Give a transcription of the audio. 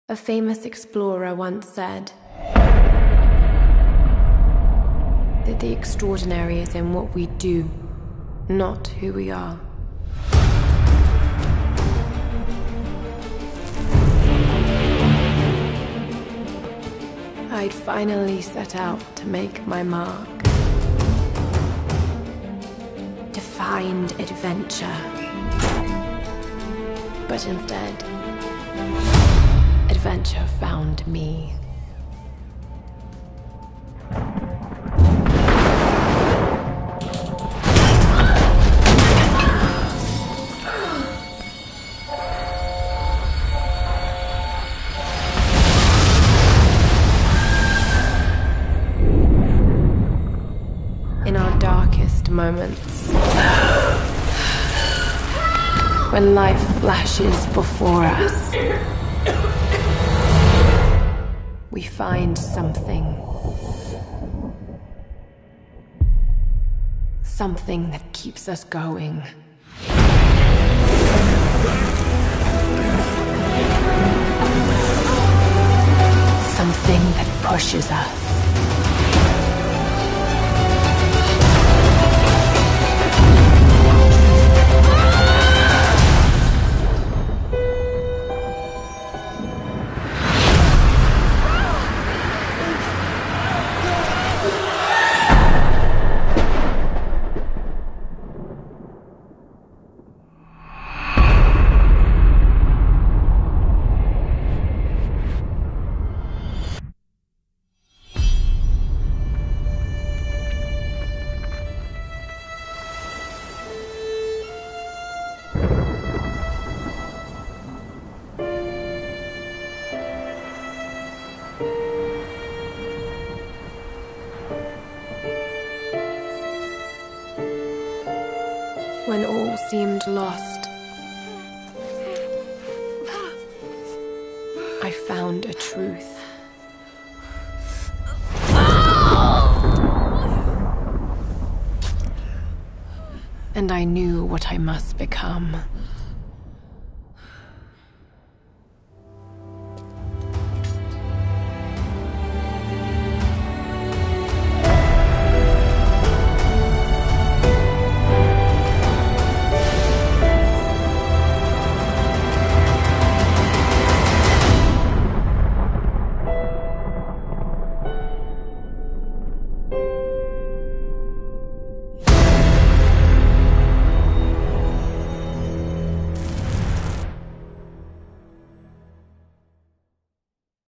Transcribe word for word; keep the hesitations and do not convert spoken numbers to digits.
A famous explorer once said that the extraordinary is in what we do, not who we are. I'd finally set out to make my mark, to find adventure. But instead, adventure found me. In our darkest moments, when life flashes before us, we find something. Something that keeps us going. Something that pushes us. When all seemed lost, I found a truth. And I knew what I must become.